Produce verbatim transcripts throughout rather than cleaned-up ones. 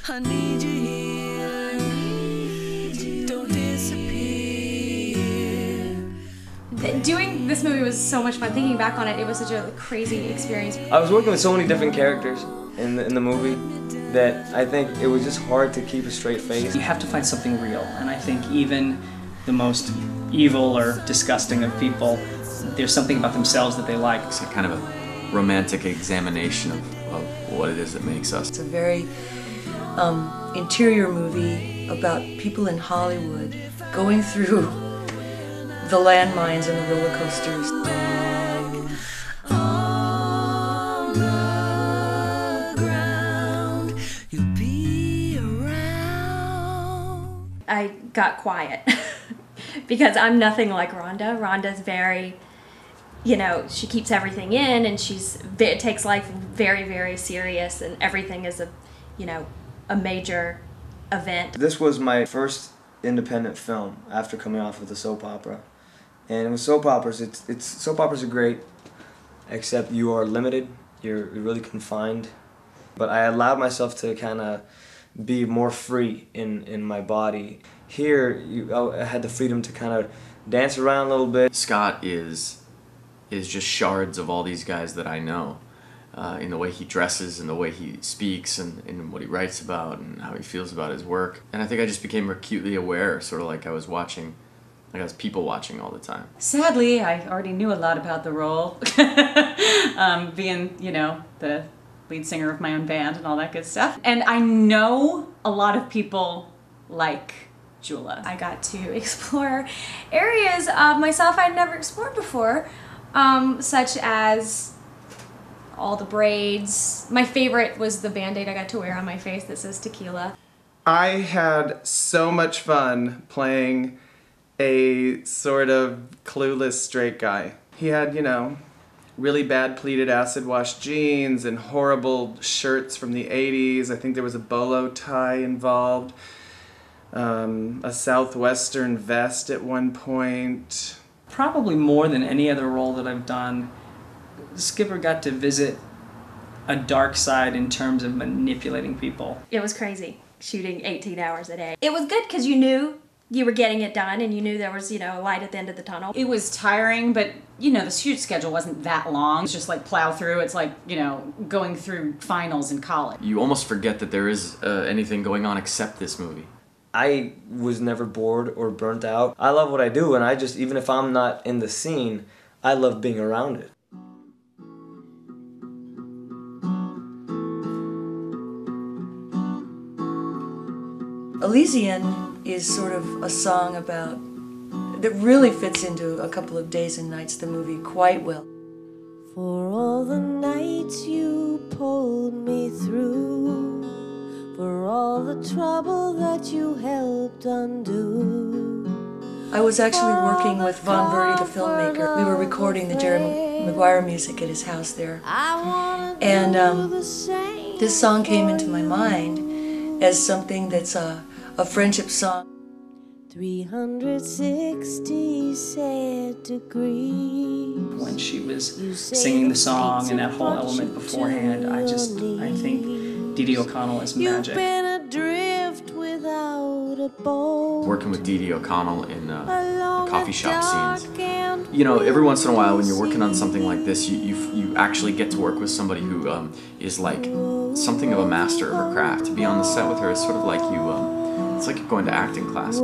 I need you here. Don't disappear. Doing this movie was so much fun. Thinking back on it, it was such a crazy experience. I was working with so many different characters in the, in the movie that I think it was just hard to keep a straight face. You have to find something real, and I think even the most evil or disgusting of people, there's something about themselves that they like. It's a kind of a romantic examination of, of what it is that makes us. It's a very um, interior movie about people in Hollywood going through the landmines and the roller coasters. On the ground, you'll be around. I got quiet because I'm nothing like Rhonda. Rhonda's very, you know, she keeps everything in, and she's it takes life very, very serious, and everything is a, you know, a major event. This was my first independent film after coming off of the soap opera. And with soap operas, it's, it's soap operas are great, except you are limited, you're really confined. But I allowed myself to kind of be more free in, in my body. Here, you, I had the freedom to kind of dance around a little bit. Scott is is just shards of all these guys that I know, uh, in the way he dresses, and the way he speaks, and, and what he writes about, and how he feels about his work. And I think I just became acutely aware, sort of like I was watching, like I was people watching all the time. Sadly, I already knew a lot about the role, um, being, you know, the lead singer of my own band and all that good stuff. And I know a lot of people like Jula. I got to explore areas of myself I'd never explored before, um, such as all the braids. My favorite was the Band-Aid I got to wear on my face that says tequila. I had so much fun playing a sort of clueless straight guy. He had, you know, really bad pleated acid wash jeans and horrible shirts from the eighties. I think there was a bolo tie involved. Um, a southwestern vest at one point. Probably more than any other role that I've done, Skipper got to visit a dark side in terms of manipulating people. It was crazy, shooting eighteen hours a day. It was good because you knew you were getting it done, and you knew there was, you know, a light at the end of the tunnel. It was tiring, but, you know, the shoot schedule wasn't that long. It's just like plow through. It's like, you know, going through finals in college. You almost forget that there is uh, anything going on except this movie. I was never bored or burnt out. I love what I do, and I just, even if I'm not in the scene, I love being around it. Elysian is sort of a song about, that really fits into A Couple of Days and Nights, the movie, quite well. For all the nights you pulled me through, for all the trouble that you helped undo. I was actually working with Von Verdi, the filmmaker. We were recording the Jerry Maguire music at his house there. And um, this song came into my mind as something that's a, a friendship song. three hundred sixty sad degrees. When she was singing the song and that whole element beforehand, I just, I think Dee Dee O'Connell is magic. You've been adrift without a boat. Working with Dee Dee O'Connell in uh, coffee shop scenes. You know, every once in a while when you're working on something like this, you you, you actually get to work with somebody who um, is like something of a master of her craft. To be on the set with her is sort of like you, um, it's like you're going to acting class.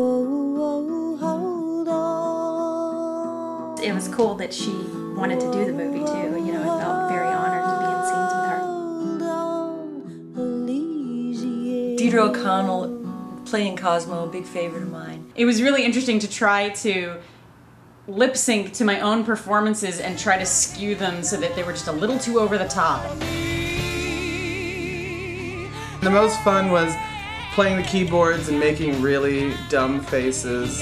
It was cool that she wanted to do the movie too. You know, I felt very honored to be in scenes with her. Deirdre O'Connell playing Cosmo, a big favorite of mine. It was really interesting to try to lip sync to my own performances and try to skew them so that they were just a little too over the top. The most fun was playing the keyboards and making really dumb faces.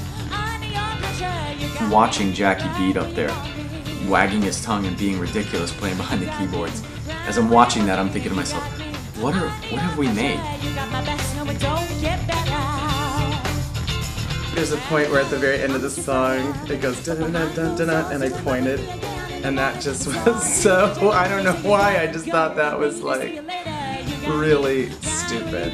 Watching Jackie Beat up there, wagging his tongue and being ridiculous playing behind the keyboards. As I'm watching that, I'm thinking to myself, what are, what have we made? There's a point where at the very end of the song, it goes da-da-da-da-da, and I pointed, and that just was so, I don't know why, I just thought that was like really stupid.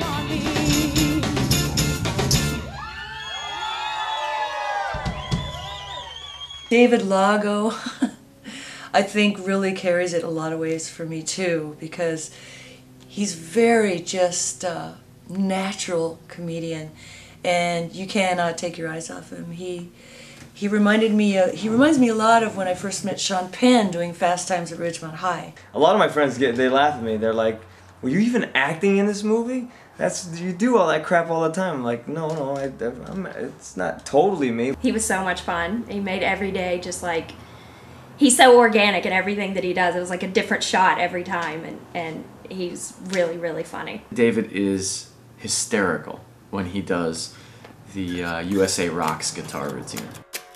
David Lago, I think, really carries it a lot of ways for me too, because he's very just uh, natural comedian, and you cannot take your eyes off him. He he reminded me uh, he reminds me a lot of when I first met Sean Penn doing Fast Times at Ridgemont High. A lot of my friends get they laugh at me. They're like, "Were you even acting in this movie? That's you do all that crap all the time." I'm like, no, no, I, I'm, it's not totally me. He was so much fun. He made every day just like, he's so organic in everything that he does. It was like a different shot every time, and, and he's really, really funny. David is hysterical when he does the uh, U S A Rocks guitar routine.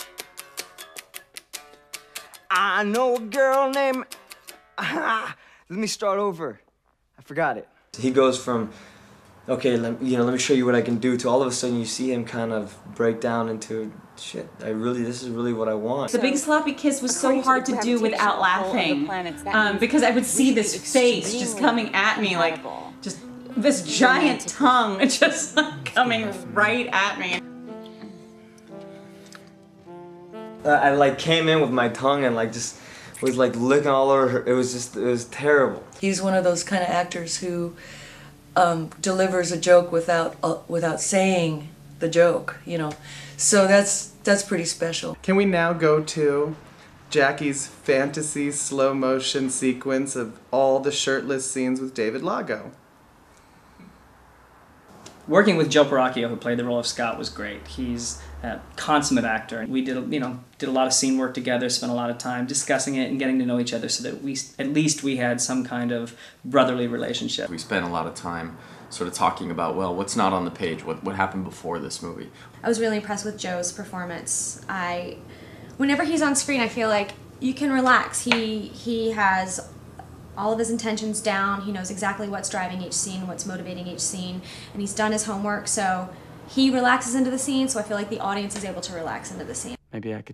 I know a girl named... Let me start over. I forgot it. He goes from, okay, let, you know, let me show you what I can do, to all of a sudden you see him kind of break down into, shit, I really, this is really what I want. The Big Sloppy Kiss was so hard to do without laughing, um, because I would see this face just coming at me, like, just this giant tongue just like, coming right at me. Uh, I like came in with my tongue and like just was like licking all over her. It was just, it was terrible. He's one of those kind of actors who um, delivers a joke without uh, without saying the joke, you know. So that's that's pretty special. Can we now go to Jackie's fantasy slow motion sequence of all the shirtless scenes with David Lago? Working with Joe Paracchio, who played the role of Scott, was great. He's a consummate actor. We did, you know, did a lot of scene work together, spent a lot of time discussing it and getting to know each other, so that we, at least we had some kind of brotherly relationship. We spent a lot of time sort of talking about, well, what's not on the page, what, what happened before this movie. I was really impressed with Joe's performance. I, whenever he's on screen, I feel like you can relax. He, he has all of his intentions down. He knows exactly what's driving each scene, what's motivating each scene, and he's done his homework, so he relaxes into the scene, so I feel like the audience is able to relax into the scene. Maybe I could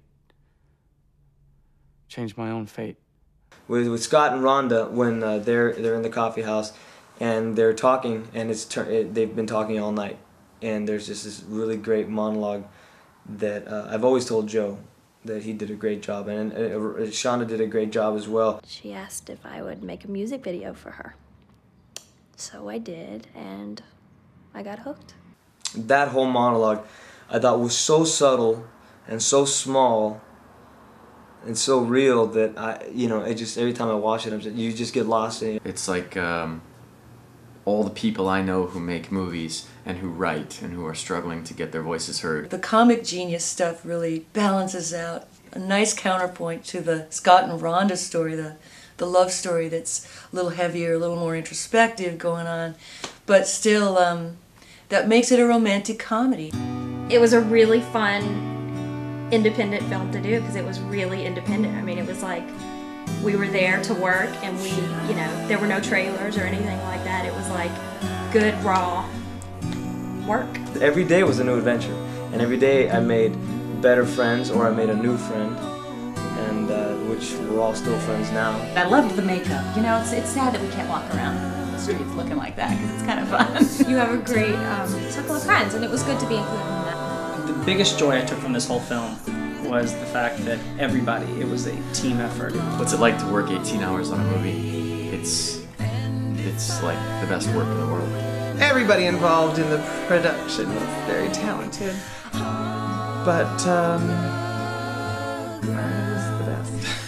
change my own fate. With, with Scott and Rhonda, when uh, they're they're in the coffee house and they're talking, and it's tur it, they've been talking all night, and there's just this really great monologue that uh, I've always told Joe that he did a great job, and uh, uh, Shonda did a great job as well. She asked if I would make a music video for her. So I did, and I got hooked. That whole monologue I thought was so subtle and so small and so real that I, you know, it just, every time I watch it, I'm just, you just get lost in it. It's like um, all the people I know who make movies and who write and who are struggling to get their voices heard. The comic genius stuff really balances out a nice counterpoint to the Scott and Rhonda story, the, the love story that's a little heavier, a little more introspective going on, but still, um, that makes it a romantic comedy. It was a really fun independent film to do because it was really independent. I mean, it was like we were there to work, and we, you know, there were no trailers or anything like that. It was like good, raw work. Every day was a new adventure, and every day I made better friends, or I made a new friend, and uh, which we're all still friends now. I loved the makeup. You know, it's, it's sad that we can't walk around the streets looking like that, because it's kind of fun. You have a great um, circle of friends, and it was good to be included in that. The biggest joy I took from this whole film was the fact that everybody, it was a team effort. What's it like to work eighteen hours on a movie? It's, it's like the best work in the world. Everybody involved in the production was very talented, but um, I was the best.